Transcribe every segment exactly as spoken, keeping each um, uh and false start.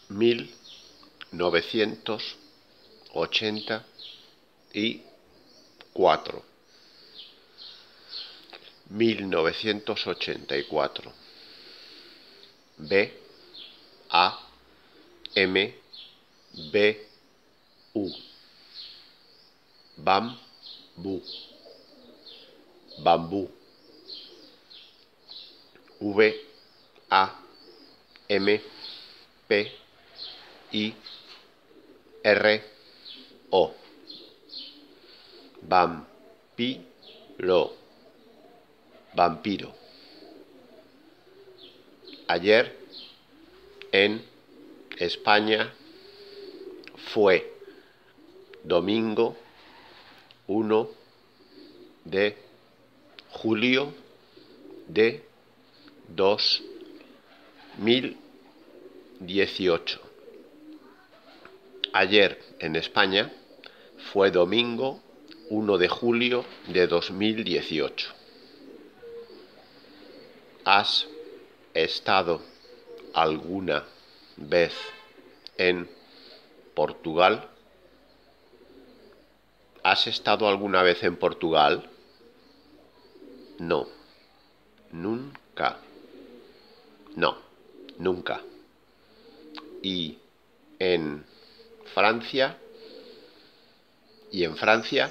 mil novecientos ochenta y cuatro. mil novecientos ochenta y cuatro. B A M B U. Bambú. Bambú. V A M P I R O. Vampiro. Vampiro. Ayer en España fue domingo uno de julio de dos mil dieciocho. Ayer en España fue domingo uno de julio de dos mil dieciocho. ¿Has estado alguna vez en Portugal? ¿Has estado alguna vez en Portugal? No. Nunca. No. Nunca. ¿Y en Francia? ¿Y en Francia?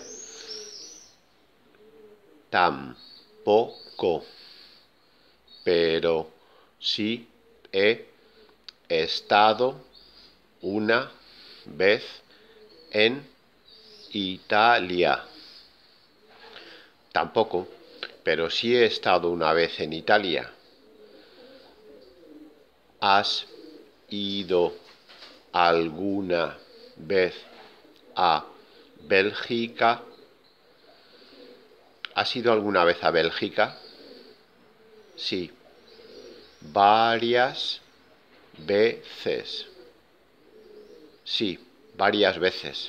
Tampoco. Pero sí he estado una vez en Italia. Tampoco, pero sí he estado una vez en Italia. ¿Has ido alguna vez a Bélgica? ¿Has ido alguna vez a Bélgica? Sí, varias veces. Sí, varias veces.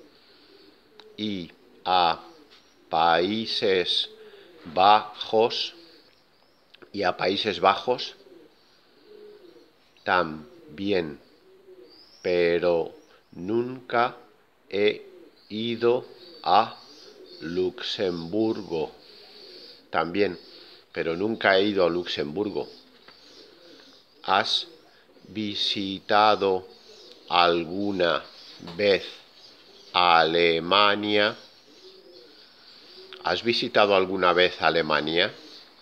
¿Y a Países Bajos? ¿Y a Países Bajos? También, pero nunca he ido a Luxemburgo. También, pero nunca he ido a Luxemburgo. ¿Has visitado alguna vez Alemania? ¿Has visitado alguna vez Alemania?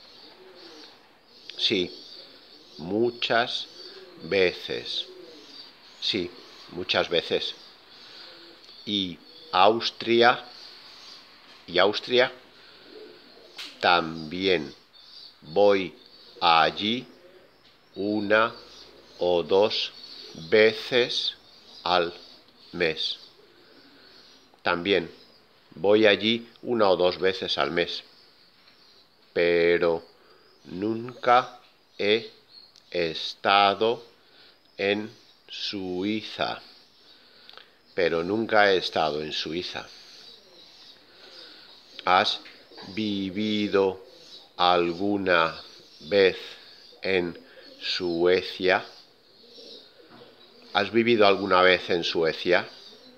Sí, muchas veces. Sí, muchas veces. ¿Y Austria? ¿Y Austria? También. Voy allí una o dos veces al mes. También. Voy allí una o dos veces al mes. Pero nunca he estado en Suiza. Pero nunca he estado en Suiza. ¿Has vivido alguna vez en Suecia? ¿Has vivido alguna vez en Suecia?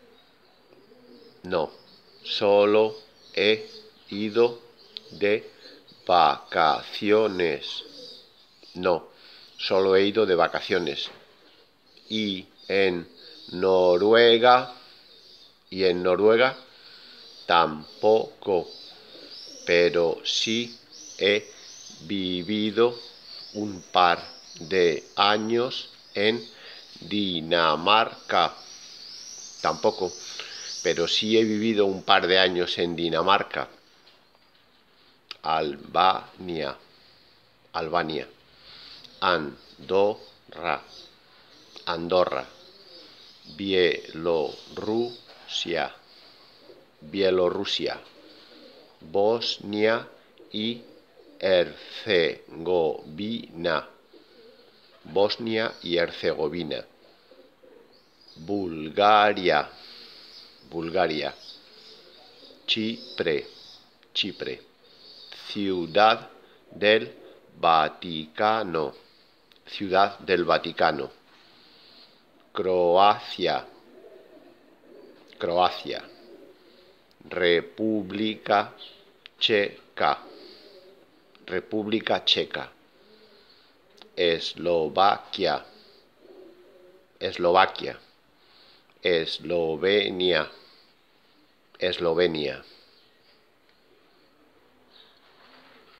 No, solo he ido de vacaciones. No, solo he ido de vacaciones. ¿Y en Noruega? ¿Y en Noruega? Tampoco, pero sí he vivido un par de años en Dinamarca. Tampoco, pero sí he vivido un par de años en Dinamarca. Albania. Albania. Andorra. Andorra. Bielorrusia. Bielorrusia. Bosnia y Herzegovina. Bosnia y Herzegovina. Bulgaria. Bulgaria. Chipre. Chipre. Ciudad del Vaticano. Ciudad del Vaticano. Croacia, Croacia. República Checa, República Checa. Eslovaquia, Eslovaquia. Eslovenia, Eslovenia.